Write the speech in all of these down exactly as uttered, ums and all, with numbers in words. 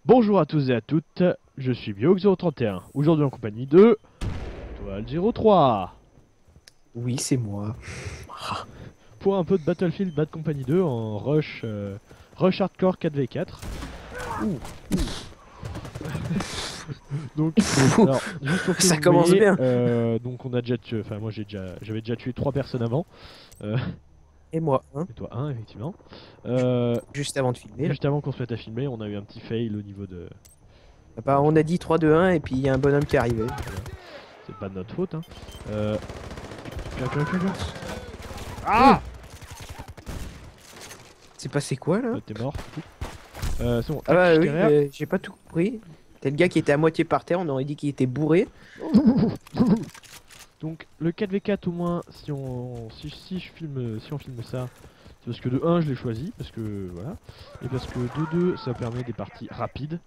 Bonjour à tous et à toutes, je suis Biox zéro trente et un, aujourd'hui en compagnie de Toile zéro trois. Oui, c'est moi. Pour un peu de Battlefield Bad Company deux en rush, euh, rush hardcore quatre v quatre. Ouh, ouh. Donc, alors, juste pour que Ça vous commence voyez, bien. euh, donc on a déjà tué, enfin moi j'ai déjà, j'avais déjà tué trois personnes avant, euh, Et moi, hein, et toi un effectivement. Euh, juste avant de filmer. Là. juste avant qu'on se mette à filmer, on a eu un petit fail au niveau de... Ah bah, on a dit trois, deux, un et puis il y a un bonhomme qui est arrivé. Voilà. C'est pas de notre faute, hein. Euh... clac, clac, clac, clac. Hum, Ah C'est passé quoi là? Euh, T'es mort, du coup. Euh, c'est bon, Ah tac, bah je oui, derrière. mais j'ai pas tout compris. T'es le gars qui était à moitié par terre, on aurait dit qu'il était bourré. Donc le quatre v quatre au moins, si on si, si je filme si on filme ça, c'est parce que de un je l'ai choisi, parce que voilà, et parce que de deux ça permet des parties rapides,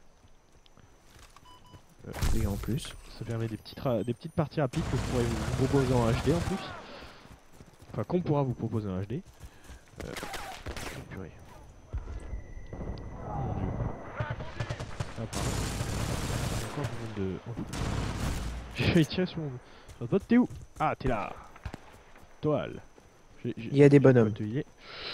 euh, Et en plus. ça permet des petites ra- des petites parties rapides que je pourrais vous proposer en H D en plus, enfin qu'on pourra vous proposer en H D. Euh, oh, purée. Oh mon dieu. Ah pardon. Encore du monde de. Oh. J'ai failli tirer sur mon. Votre pote, t'es où? Ah t'es là. Toile. J'ai- j'ai- Il y a des j'ai pas bonhommes. te healer.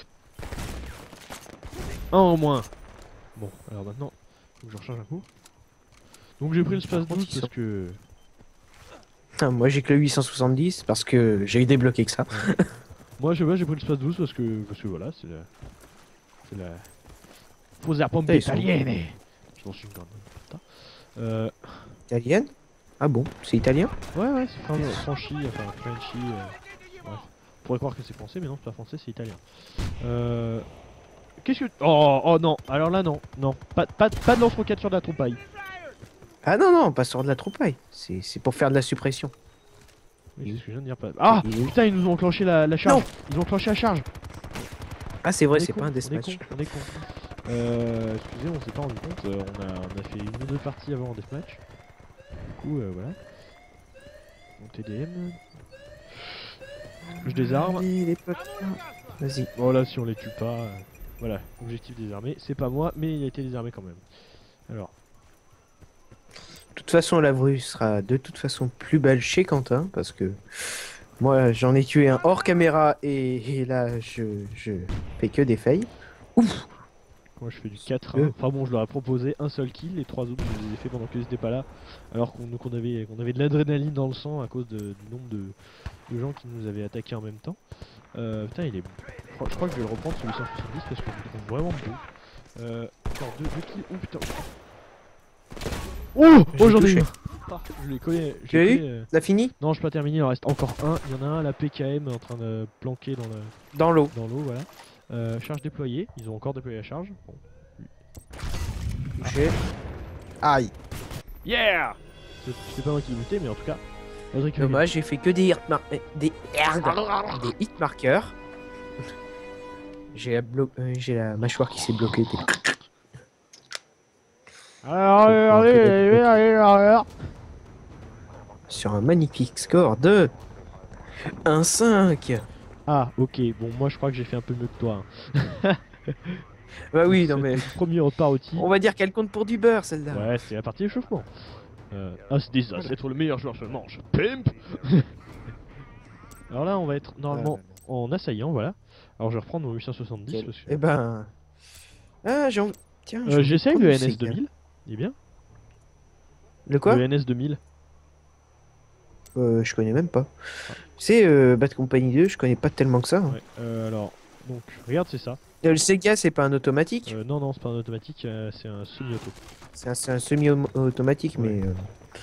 Un en moins. Bon, alors maintenant, faut que je recharge un coup. Donc j'ai pris le Par space contre, douze ils parce sont- que... Ah, moi j'ai que le huit cent soixante-dix parce que j'ai débloqué que ça. Ouais. Moi je sais pas, j'ai pris le space douze parce que... Parce que voilà, c'est la... C'est la... Faut la pompe Putain, ils sont italienne. Je m'en suis quand même. Euh... italienne. Ah bon, c'est italien? Ouais ouais, c'est fran franchi, enfin Frenchy... Euh... Bref. On pourrait croire que c'est français, mais non, c'est pas français, c'est italien. Euh... Qu'est-ce que... Oh, oh non, alors là non, non. Pas, pas, pas de lance-roquette sur de la troupaille. Ah non, non, pas sur de la troupaille. C'est c'est pour faire de la suppression. Oui, c'est ce que je viens de dire. Pas... Ah Et- putain, ils nous ont enclenché la, la charge. Non. Ils ont enclenché la charge. Ah c'est On vrai, est c'est con, pas un on est con, deathmatch. on est con. Euh, excusez, on s'est pas rendu compte. euh, on, a, on a fait une ou deux parties avant en deathmatch. Du coup, euh, voilà. Mon T D M. Je désarme. Allez, les potes. Vas-y. Bon, là, si on les tue pas. euh, voilà, objectif désarmé. C'est pas moi, mais il a été désarmé quand même. Alors, De toute façon, la vrue sera de toute façon plus belle chez Quentin parce que moi j'en ai tué un hors caméra et, et là je, je fais que des fails. Ouf. moi je fais du quatre un. Euh. Enfin bon, je leur ai proposé un seul kill. Les trois autres, je les ai fait pendant qu'ils étaient pas là. Alors qu'on qu'on avait, qu'on avait de l'adrénaline dans le sang à cause de- du nombre de, de gens qui nous avaient attaqués en même temps. Euh, putain, il est. Je crois, je crois que je vais le reprendre sur huit cent soixante-dix parce que je le trouve vraiment beau. Euh. Attends, deux, deux kills. Oh putain. Oh, J'ai oh j'en ai touché. eu un. Ah, je l'ai collé. je Tu l'ai l'as eu? collé, euh. T'as fini? Non, je peux pas terminer, il en reste encore un. Il y en a un, la P K M en train de planquer dans le Dans l'eau. dans l'eau, voilà. Euh, charge déployée. Ils ont encore déployé la charge. Bon. Touché. Aïe. Yeah. C'est c'est pas moi qui l'ai buté, mais en tout cas. Patrick Hugues. Dommage, j'ai fait que des hit mar- euh, des des hit marqueurs. J'ai la, blo- euh, j'ai la mâchoire qui s'est bloquée. Allez, allez, allez, allez, allez. Sur un magnifique score de un cinq. Ah, ok. Bon, moi je crois que j'ai fait un peu mieux que toi, hein. Bah oui, non Cette mais Premier party. on va dire qu'elle compte pour du beurre celle-là. Ouais, c'est la partie échauffement. Euh, ah, c'est des as, être le meilleur joueur seulement, je pimp. Alors là, on va être normalement en assaillant, voilà. Alors je vais reprendre mon huit cent soixante-dix parce que... Eh ben. Ah, j'ai envie. Tiens, j'ai Euh, envie de J'essaye prendre le du N S Sega. deux mille. Il est bien. Le quoi? Le N S deux mille. Euh, je connais même pas. Tu sais, euh, Bad Company deux, je connais pas tellement que ça. hein. Ouais, euh, alors, donc, regarde, c'est ça. Euh, Le Sega, c'est pas un automatique. Euh, non, non, c'est pas un automatique, euh, c'est un semi-auto. C'est un, c'est un semi-automatique, Ouais. mais. euh,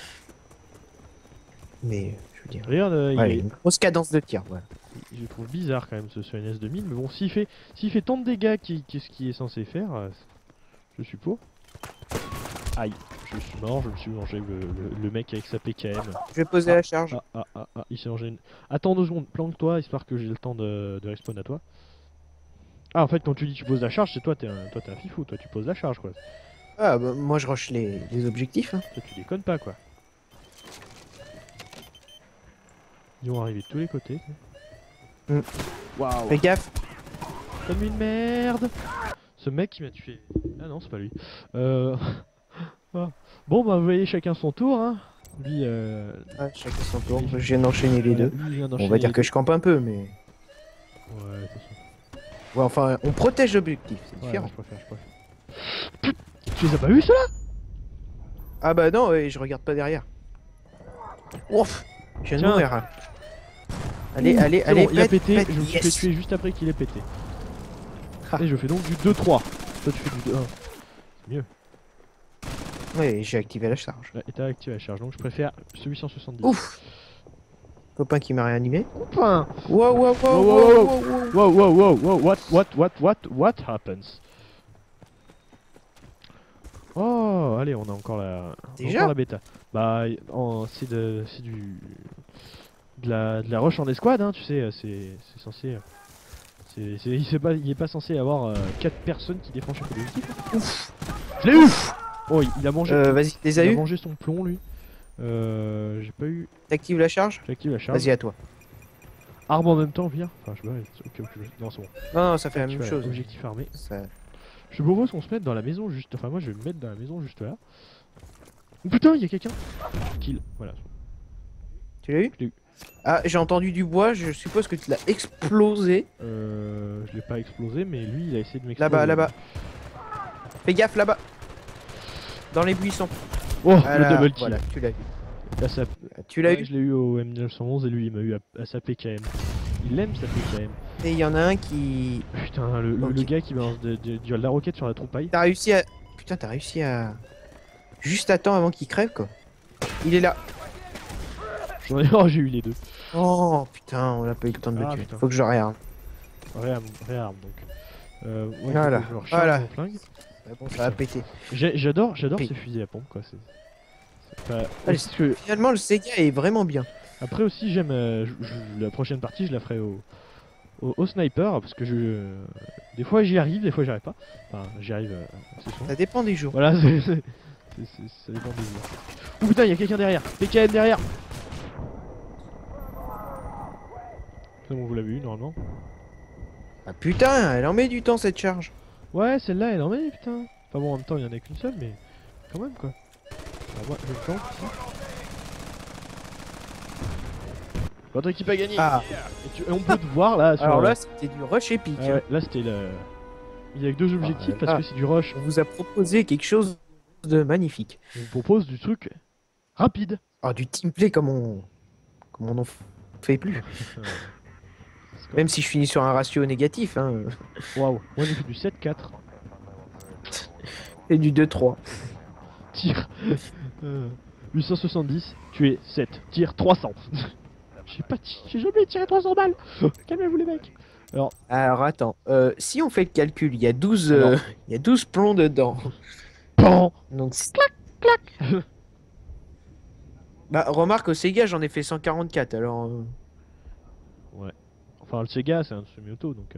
Mais, je veux dire. Regarde, euh, Ouais, il est- une grosse cadence de tir, voilà. je le trouve bizarre quand même ce, ce N S deux mille, mais bon, s'il fait, s'il fait tant de dégâts qu'est-ce qu'il est censé faire, euh, je suis pour. Aïe, je suis mort, je me suis mangé le, le- le mec avec sa P K M. Je vais poser la charge. Ah, ah, ah, ah, il s'est mangé une... Attends deux secondes, planque-toi, histoire que j'ai le temps de, de respawn à toi. Ah, en fait, quand tu dis tu poses la charge, c'est toi, t'es un, toi, t'es un fifou, toi, tu poses la charge, quoi. Ah, bah, moi je rush les, les objectifs. hein. Toi, tu déconnes pas, quoi. Ils vont arriver de tous les côtés. Mm. Waouh. Fais gaffe. Comme une merde. Ce mec qui m'a tué. Ah non, c'est pas lui. Euh... ah. Bon, bah, vous voyez chacun son tour. Hein. Lui, euh... Ah, chacun son tour. Je viens d'enchaîner les voilà, deux. lui, il vient On d'enchaîner va dire les que deux. je campe un peu, mais. Ouais, de toute façon. Ouais, enfin, on protège l'objectif, c'est Ouais, différent. ouais, je préfère, je préfère. Tu les as pas vus, ceux-là? Ah bah non, ouais, je regarde pas derrière. Ouf, je viens de Tiens. mourir. Hein. Allez, Ouh, allez, c'est allez, bon, il a pète, pété, pète, je me suis yes. fait tuer juste après qu'il ait pété. Ah. Et je fais donc du deux trois. Toi tu fais du deux un. C'est mieux. Ouais, j'ai activé la charge. Ouais, et t'as activé la charge, donc je préfère ce huit cent soixante-dix. Ouf. Copain qui m'a réanimé. Enfin. Wow, wow, wow, Wow, wow, wow, wow, wow. wow. Wow wow wow wow, what what what what what happens? Oh, allez, on a encore la, Déjà encore la bêta. Bah, en- c'est de, c'est du, de la, de la rush en escouade, hein, tu sais, c'est, c'est censé, c'est, c'est, il, est pas, il est pas censé avoir quatre personnes qui défendent chaque objectif. Ouf. Je l'ai eu. Oh, il, il a mangé, Euh, vas-y, les il as a eu. mangé son plomb, lui. Euh, j'ai pas eu, T'actives la charge. j'active la charge. Vas-y, à toi. Arme en même temps, vire. Enfin, je sais pas, ok, ok, non, c'est bon. Non, non, ça fait la Tu même as chose. Objectif armé. Ça... Je propose qu'on se mette dans la maison juste. Enfin, moi je vais me mettre dans la maison juste là. Oh putain, il y a quelqu'un. Kill. Voilà. Tu l'as eu? Je l'ai eu. Ah, j'ai entendu du bois, je suppose que tu l'as explosé. Euh, je l'ai pas explosé, mais lui il a essayé de m'exploser. Là-bas, là-bas. Fais gaffe là-bas. Dans les buissons. Oh, Voilà, le double kill. voilà, tu l'as eu. À sa- Tu l'as ouais, eu. je l'ai eu au M neuf cent onze et lui il m'a eu à, à sa P K M. Il aime sa P K M. Et il y en a un qui... Putain, le, le- Ok. le gars qui balance de, de- de la roquette sur la troupaille. T'as réussi à... Putain, t'as réussi à... Juste à temps avant qu'il crève, quoi. Il est là. J'en ai... Oh, j'ai eu les deux. Oh, putain, on a pas eu le temps de le Ah, tuer. putain. Faut que je réarme. Réarme, réarme donc. Euh, ouais, Voilà, faut que je recharge voilà. mon flingue. Ah bon, ça va péter. J'ai- J'adore, j'adore Oui. ces fusils à pompe quoi. C'est, c'est pas... Allez, parce que Finalement, le Sega est vraiment bien. après aussi j'aime euh, je- je- la prochaine partie je la ferai au, au, au sniper parce que je euh, des fois j'y arrive, des fois j'y arrive pas. Enfin j'y arrive euh, assez souvent. Ça dépend des jours. Voilà, c'est, c'est, c'est- c'est- ça dépend des jours. Oh putain, il y a quelqu'un derrière. P K M derrière. C'est bon, vous l'avez eu normalement. Ah putain, elle en met du temps cette charge. Ouais, celle-là elle en met putain. Enfin bon, en même temps il y en a qu'une seule, mais quand même quoi. Alors moi je le tente ici. Votre équipe a gagné. Ah, Et, tu- et on peut te voir là sur. alors euh, là, c'était du rush épique. ah ouais, là c'était le. Il y a que deux objectifs Ah, parce là. que c'est du rush. On vous a proposé quelque chose de magnifique. On vous propose du truc rapide. Ah, du teamplay comme on... Comme on en f- fait plus. Euh, Même si je finis sur un ratio négatif, hein. Waouh, moi j'ai fait du sept quatre. Et du deux trois. Tir euh, huit cent soixante-dix, tué sept, tir trois cents. J'ai pas ti- j'ai jamais tiré trois cents balles. Calmez-vous les mecs. Alors, Alors attends, euh, si on fait le calcul, il y a douze, euh, Alors. il y a douze plombs dedans. pan. Donc clac clac. Bah remarque au Sega j'en ai fait cent quarante-quatre alors. euh, Ouais. Enfin le Sega c'est un semi-auto donc. euh,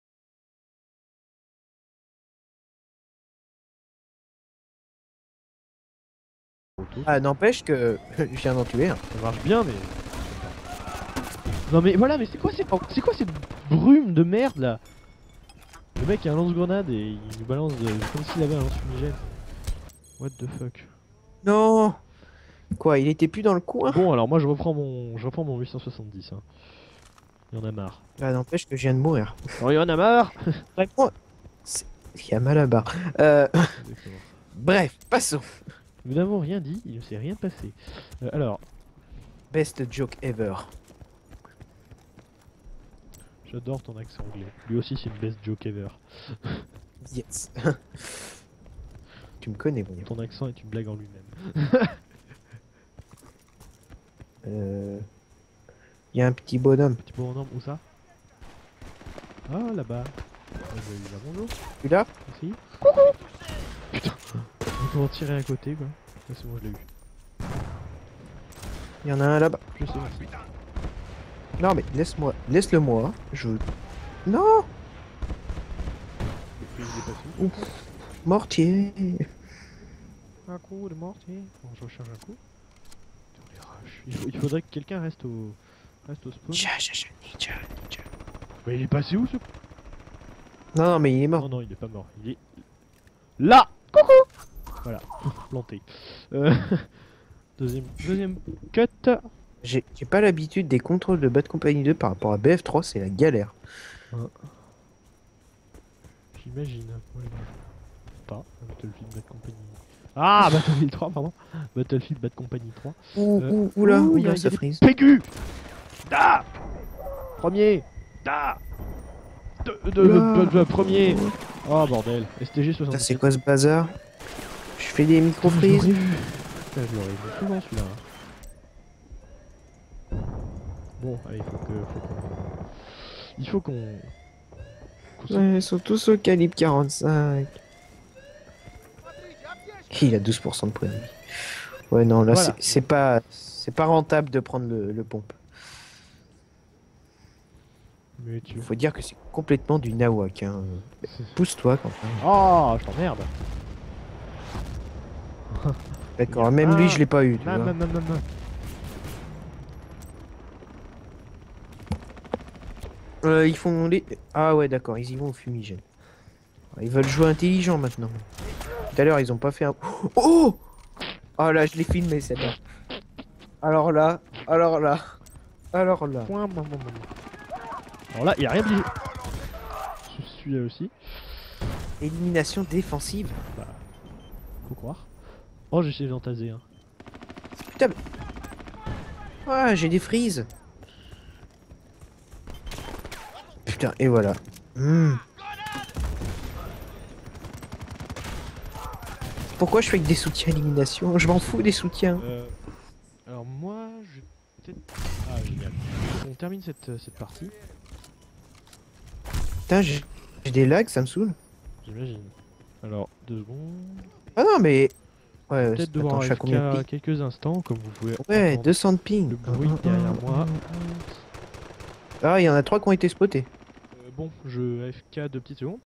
auto, Ah n'empêche que je viens d'en tuer un. ça marche bien mais. Non mais voilà, mais c'est quoi, c'est c'est quoi cette brume de merde là? Le mec a un lance-grenade et il nous balance de... comme s'il avait un lance-fumigène. What the fuck. Non. Quoi, il était plus dans le coin? Bon alors moi je reprends mon je reprends mon huit cent soixante-dix hein. Il y en a marre. Ah n'empêche que je viens de mourir. Oh il y en a marre. Vraiment, c'est- il y a mal à barre. Euh, Exactement. bref, passons. Nous n'avons rien dit, il ne s'est rien passé. Euh, alors, Best joke ever. j'adore ton accent anglais. Lui aussi c'est une best joke ever. Yes. Tu me connais, bon. Ton accent est une blague en lui-même. Euh... Il y a un petit bonhomme. Petit bonhomme, où ça? Ah là-bas. Ah, bah, il va, bonjour. Tu là? Merci. Coucou. Putain. On peut en tirer à côté quoi. Ah, c'est bon, je l'ai eu. Il y en a un là-bas. Je sais, merci. Non mais laisse-moi, laisse-le moi. Je. Non. Et puis, il est passé. Mortier. Un coup de mortier. Bon, je recharge un coup. Putain, les rushs. Il, faut- il faudrait que quelqu'un reste au reste au spawn. Tcha, tcha, tcha, ninja, ninja. Mais il est passé où ce? Non, non, mais il est mort. Non, non, il est pas mort. Il est là. Coucou. Voilà, planté. Euh, deuxième, deuxième cut. J'ai j'ai pas l'habitude des contrôles de Bad Company deux par rapport à B F trois, c'est la galère. J'imagine. Ouais, pas Battlefield Bad Company. Ah, Battlefield trois, pardon. Battlefield Bad Company trois. Ouh, Euh, ouh, oula, ouh, y a- oula, y a ça des frise. Pégu. Da. Premier. Da. De, de, de, Oula. de- de- premier. Oh bordel. S T G Putain, soixante-dix. c'est quoi ce bazar? Je fais des micro-frises. Je l'aurais vu. Putain, je l'aurais vu souvent celui-là. Bon, allez, faut que, faut qu'on... Il faut qu'on... qu'on se- Ouais, ils sont tous au calibre quarante-cinq. Il a douze pour cent de points de vie. Ouais, non, là, Voilà. c'est- c'est pas, c'est pas rentable de prendre le, le pompe. Mais tu... Faut dire que c'est complètement du nawak. Hein. Pousse-toi quand même. Oh, je t'emmerde. D'accord, même lui, je l'ai pas eu. Tu Non, vois. non, non, non, non. Euh, ils font les. Ah ouais, d'accord, ils y vont au fumigène. Ils veulent jouer intelligent maintenant. Tout à l'heure, ils ont pas fait un. Oh! Oh là, je l'ai filmé celle-là. Alors là, alors là, alors là. Point, bon, bon, bon. Alors là, il a rien dit. Je suis là aussi. Élimination défensive. Bah, faut croire. Oh, j'ai essayé d'entaser. Hein. Ah, j'ai des frises. Putain, et voilà. Hmm. Pourquoi je fais que des soutiens élimination? Je m'en fous des soutiens. Euh, alors moi, je vais peut-être... Ah, génial. On termine cette, cette partie, Putain, j'ai j'ai des lags, ça me saoule. j'imagine. Alors, deux secondes. Ah non, mais. Ouais, Peut-être attends, devoir je suis à combien de F K ping? quelques instants, comme vous pouvez Ouais, entendre deux cents de ping. le bruit derrière moi. Ah, il y en a trois qui ont été spotés. Euh, bon, je A F K deux petites secondes.